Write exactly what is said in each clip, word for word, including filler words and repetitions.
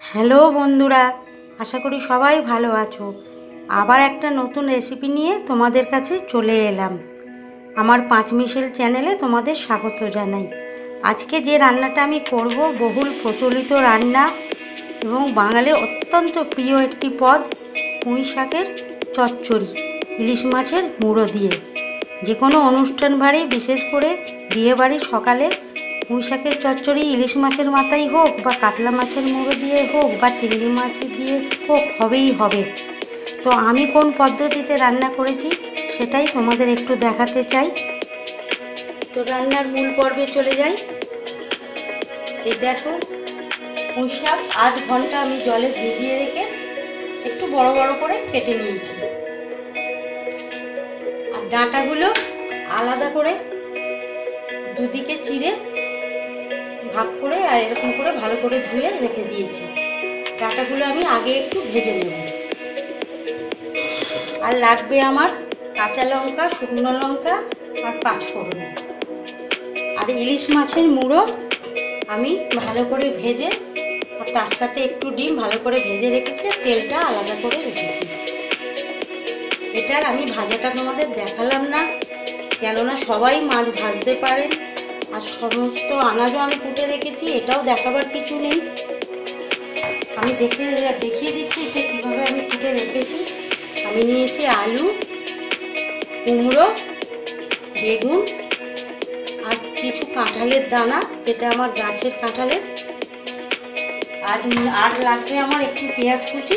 Hello বন্ধুরা, আশা করি সবাই ভালো আছো। আবার একটা নতুন রেসিপি নিয়ে তোমাদের কাছে চলে এলাম। আমার পাঁচ মিশেল চ্যানেলে তোমাদের স্বাগত জানাই। আজকে যে রান্নাটা আমি করব বহুল প্রচলিত রান্না এবং বাঙালির অত্যন্ত প্রিয় একটি পদ, পুঁই শাকের চচ্চড়ি ইলিশ মাছের মুড়ো দিয়ে। যে কোনো অনুষ্ঠান বাড়ি, বিশেষ করে বিয়েবাড়ির সকালে পুঁই শাকের চচ্চড়ি ইলিশ মাছের মাথায় হোক বা কাতলা মাছের মুড়ো দিয়ে হোক বা চিংড়ি মাছ দিয়ে হোক, হবেই হবে। তো আমি কোন পদ্ধতিতে রান্না করেছি সেটাই তোমাদের একটু দেখাতে চাই। তো রান্নার মূল পর্বে চলে যাই। এই দেখো, পুঁই শাক আধ ঘন্টা আমি জলে ভিজিয়ে রেখে একটু বড় বড় করে কেটে নিয়েছি। আর ডাঁটাগুলো আলাদা করে দুদিকে চিড়ে ভাগ করে আর এরকম করে ভালো করে ধুয়ে রেখে দিয়েছি। ডাঁটাগুলো আমি আগে একটু ভেজে নেব। আর লাগবে আমার কাঁচা লঙ্কা, শুকনো লঙ্কা আর পাঁচফোড়ন। আর ইলিশ মাছের মুড়ো আমি ভালো করে ভেজে আর তার সাথে একটু ডিম ভালো করে ভেজে রেখেছি, তেলটা আলাদা করে রেখেছি। এটার আমি ভাজাটা তোমাদের দেখালাম না, কেননা সবাই মাছ ভাজতে পারেন। আর সমস্ত আনাজও আমি কুটে রেখেছি, এটাও দেখাবার কিছু নেই। আমি দেখে দেখিয়ে দিচ্ছি যে কীভাবে আমি কুটে রেখেছি। আমি নিয়েছি আলু, কুমড়ো, বেগুন আর কিছু কাঁঠালের দানা, যেটা আমার গাছের কাঁঠালের। আজ আর লাগবে আমার একটু পেঁয়াজ কুচি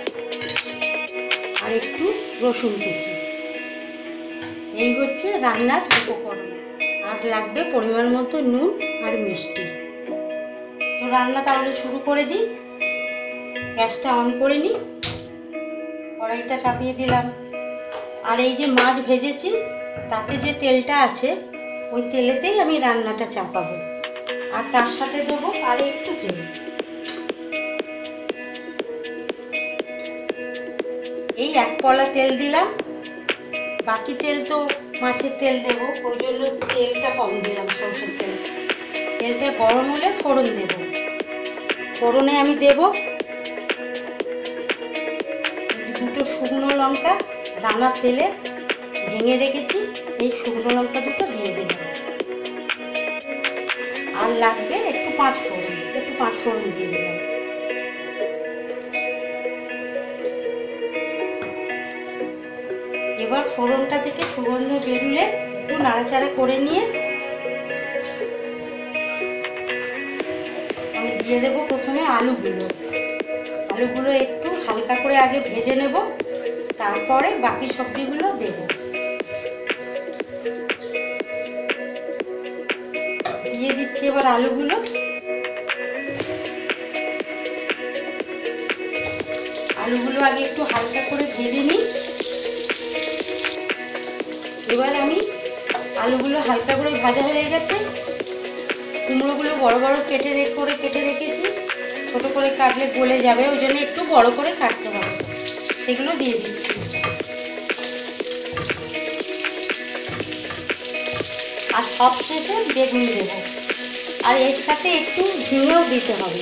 আর একটু রসুন কুচি। এই হচ্ছে রান্নার উপকরণ। আর লাগবে পরিমাণ মতো নুন আর মিষ্টি। তো রান্না তাহলে শুরু করে দিই। গ্যাসটা অন করে নিই, কড়াইটা চাপিয়ে দিলাম। আর এই যে মাছ ভেজেছি তাতে যে তেলটা আছে, ওই তেলেতেই আমি রান্নাটা চাপাবো। আর তার সাথে দেবো আর একটু তেল। এই এক পলা তেল দিলাম, বাকি তেল তো মাছের তেল দেবো, ওই জন্য তেলটা কম দিলাম, সরষের তেল। তেলটা গরম হলে ফোড়ন দেব। ফোড়নে আমি দেব দুটো শুকনো লঙ্কা, দানা ফেলে ভেঙে রেখেছি, এই শুকনো লঙ্কা দুটো দিয়ে দিলাম। আর লাগবে একটু পাঁচ ফোড়ন, একটু পাঁচ ফোড়ন দিয়ে দিলাম। এবার ফোড়নটা থেকে সুগন্ধ বেরুলে একটু নাড়াচাড়া করে নিয়ে আমি দিয়ে দেবো প্রথমে আলুগুলো। আলুগুলো একটু হালকা করে আগে ভেজে নেব, তারপরে বাকি সবজিগুলো দেব। দিয়ে দিচ্ছি এবার আলুগুলো। আলুগুলো আগে একটু হালকা করে ভেজে নিই। এবার আমি আলুগুলো হালকা করে ভাজা হয়ে গেছে। কুমড়োগুলো বড় বড় কেটে করে কেটে রেখেছি, ছোটো করে কাটলে গলে যাবে, ওই জন্য একটু বড় করে কাটতে হবে। সেগুলো দিয়ে দিচ্ছি। আর সব শেষে বেগুন দেব, আর এর সাথে একটু ঝিঙেও দিতে হবে।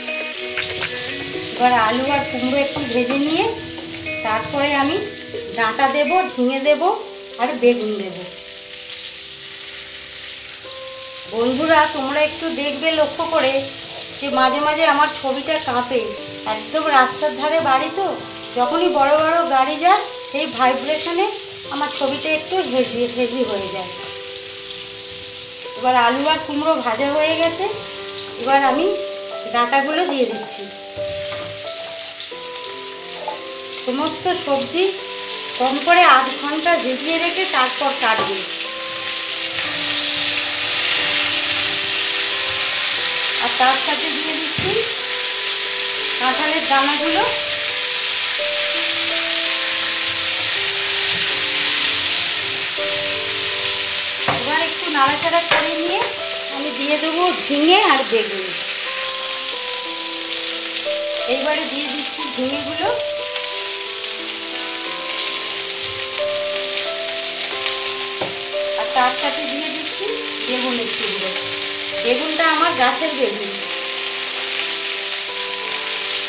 এবার আলু আর কুমড়ো একটু ভেজে নিয়ে তারপরে আমি ডাঁটা দেব, ঝিঙে দেব আর বেগুন দেব। বন্ধুরা, তোমরা একটু দেখবে লক্ষ্য করে যে মাঝে মাঝে আমার ছবিটা কাঁপে। একদম রাস্তার ধারে বাড়ি, তো যখনই বড় বড় গাড়ি যায় সেই ভাইব্রেশনে আমার ছবিটা একটু হেজি হেজি হয়ে যায়। এবার আলু আর কুমড়ো ভাজা হয়ে গেছে, এবার আমি ডাঁটাগুলো দিয়ে দিচ্ছি। সমস্ত সবজি কম করে আধ ঘন্টা ভিজিয়ে রেখে তারপর কাটবে। আর তার সাথে দিয়ে দিচ্ছি কাঁঠালের দানাগুলো। এবার একটু নাড়াচাড়া করে নিয়ে আমি দিয়ে দেবো ঝিঙে আর বেগুন। এইবারে দিয়ে দিচ্ছি ঝিঙেগুলো। আর তার সাথে দিয়ে দিচ্ছি বেগুনের টুকরো। বেগুনটা আমার গাছের বেগুন।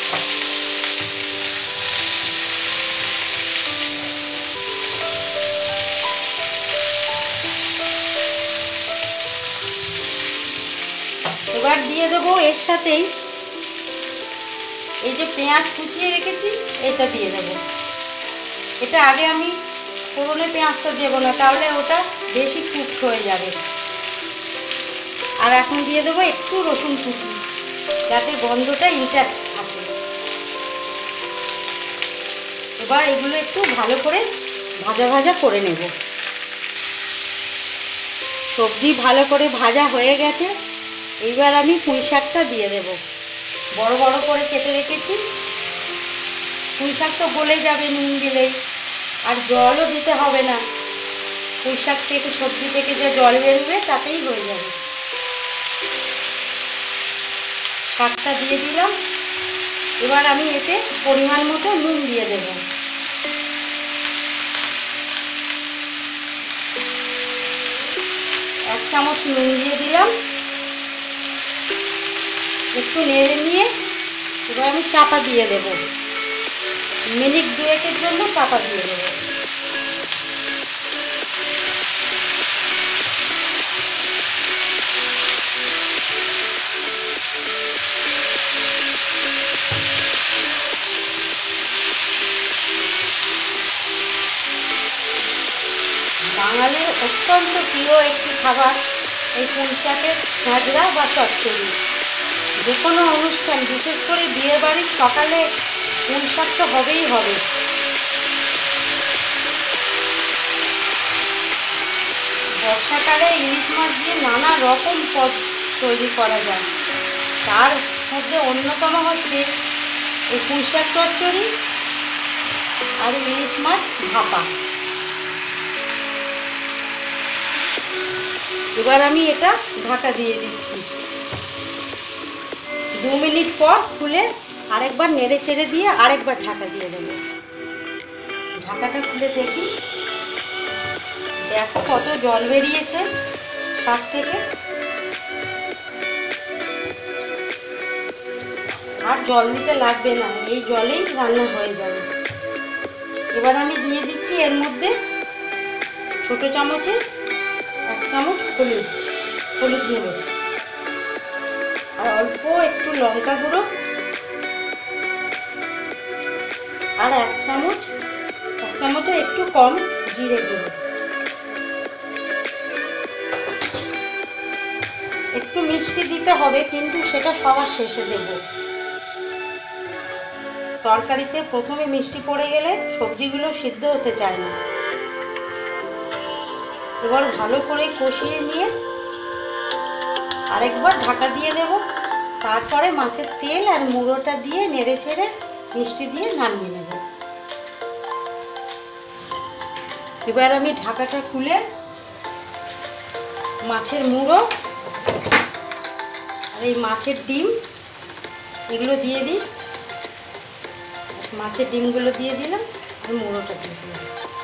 এর সাথেই এই যে পেঁয়াজ কুচিয়ে রেখেছি এটা দিয়ে দেবো। এটা আগে আমি ফোড়নে পেঁয়াজটা দেবো না, তাহলে ওটা বেশি কুকড হয়ে যাবে। আর এখন দিয়ে দেবো একটু রসুন কুচি, যাতে গন্ধটা ইনট্যাক্ট থাকে। এবার এগুলো একটু ভালো করে ভাজা ভাজা করে নেব। সবজি ভালো করে ভাজা হয়ে গেছে, এইবার আমি পুঁই শাকটা দিয়ে দেব। বড় বড় করে কেটে রেখেছি। পুঁই শাক তো গলে যাবে নুন দিলেই, আর জলও দিতে হবে না। পুঁই শাক থেকে সবজি থেকে যে জল বেরোবে তাতেই হয়ে যাবে। শাকটা দিয়ে দিলাম। এবার আমি এতে পরিমাণ মতো নুন দিয়ে দেব। এক চামচ নুন দিয়ে দিলাম। একটু নেড়ে নিয়ে এবার আমি চাপা দিয়ে দেব। মিনিট দুয়েকের জন্য চাপা দিয়ে দেব। বাঙালির অত্যন্ত প্রিয় একটি খাবার এই পুঁই শাকের ঝাঁঝরা বা চচ্চড়ি। যে কোনো অনুষ্ঠান, বিশেষ করে বিয়ে বাড়ির সকালে পুঁই শাক তো হবেই হবে। বর্ষাকালে ইলিশ মাছ দিয়ে নানা রকম পদ তৈরি করা যায়। তার মধ্যে অন্যতম হচ্ছে এই পুঁই শাক চচ্চড়ি আর ইলিশ মাছ ভাপা। এবার আমি এটা ঢাকা দিয়ে দিচ্ছি। দু মিনিট পর খুলে আরেকবার নেড়ে চেড়ে দিয়ে আরেকবার ঢাকা দিয়ে দেবো। ঢাকাটা খুলে দেখি, দেখো কত জল বেরিয়েছে শাক থেকে। আর জল দিতে লাগবে না, এই জলেই রান্না হয়ে যাবে। এবার আমি দিয়ে দিচ্ছি এর মধ্যে ছোট চামচে এক চামচ হলুদ হলুদ গুঁড়ো, আর অল্প একটু লঙ্কা গুঁড়ো, আর এক চামচ এক চামচের একটু কম জিরে গুঁড়ো। একটু মিষ্টি দিতে হবে, কিন্তু সেটা সবার শেষে দেব। তরকারিতে প্রথমে মিষ্টি পড়ে গেলে সবজিগুলো সিদ্ধ হতে চায় না। এবার ভালো করে কষিয়ে নিয়ে আরেকবার ঢাকা দিয়ে দেব। তারপরে মাছের তেল আর মুড়োটা দিয়ে নেড়ে চেড়ে মিষ্টি দিয়ে নামিয়ে নেব। এবার আমি ঢাকাটা খুলে মাছের মুড়ো আর এই মাছের ডিম এগুলো দিয়ে দিই। মাছের ডিমগুলো দিয়ে দিলাম আর মুড়োটা দিয়ে দিলাম।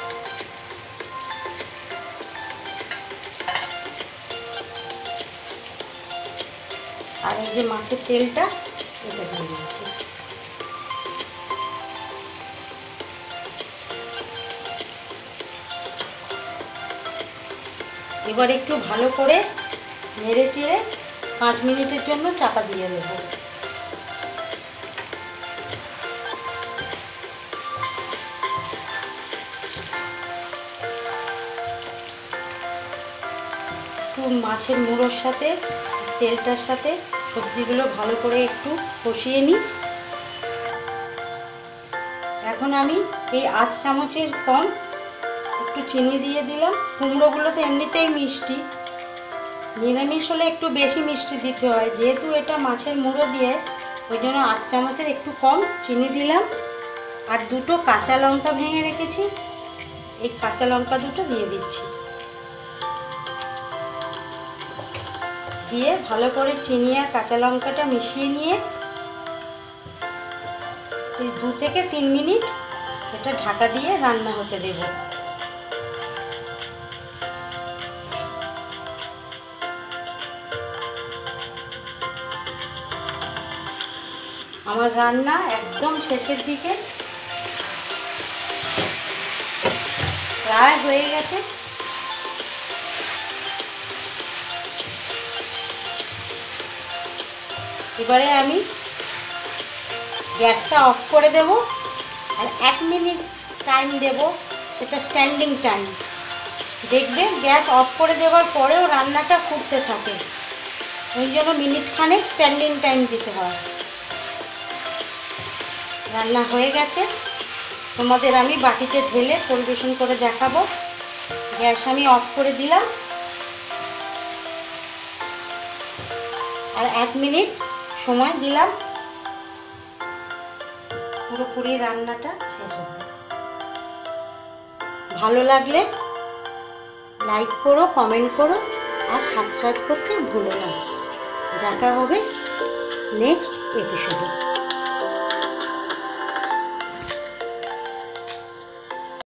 আর এই যে মাছের তেলটা এটা দিয়ে দিচ্ছি। এবার একটু ভালো করে নেড়ে চেড়ে পাঁচ মিনিটের জন্য চাপা দিয়ে দেব। একটু মাছের মুড়োর সাথে তেলটার সাথে সবজিগুলো ভালো করে একটু কষিয়ে নিই। এখন আমি এই আধ চামচের কম একটু চিনি দিয়ে দিলাম। কুমড়োগুলো তো এমনিতেই মিষ্টি, নিরামিষ হলে একটু বেশি মিষ্টি দিতে হয়। যেহেতু এটা মাছের মুড়ো দিয়ে, ওই জন্য আধ চামচের একটু কম চিনি দিলাম। আর দুটো কাঁচা লঙ্কা ভেঙে রেখেছি, এই কাঁচা লঙ্কা দুটো দিয়ে দিচ্ছি। দিয়ে ভালো করে চিনি আর কাঁচা লঙ্কাটা মিশিয়ে নিয়ে দু থেকে তিন মিনিট এটা ঢাকা দিয়ে রান্না হতে দেব। আমার রান্না একদম শেষের দিকে, প্রায় হয়ে গেছে। এবারে আমি গ্যাসটা অফ করে দেব আর এক মিনিট টাইম দেব, সেটা স্ট্যান্ডিং টাইম। দেখবে গ্যাস অফ করে দেওয়ার পরেও রান্নাটা ফুটতে থাকে, ওই জন্য মিনিট খানেক স্ট্যান্ডিং টাইম দিতে হয়। রান্না হয়ে গেছে, তোমাদের আমি বাটিতে ঢেলে পরিবেশন করে দেখাবো। গ্যাস আমি অফ করে দিলাম আর এক মিনিট সময় দিলাম পুরোপুরি রান্নাটা শেষ হতে। ভালো লাগলে লাইক করো, কমেন্ট করো আর সাবস্ক্রাইব করতে ভুলো না। দেখা হবে নেক্সট এপিসোডে।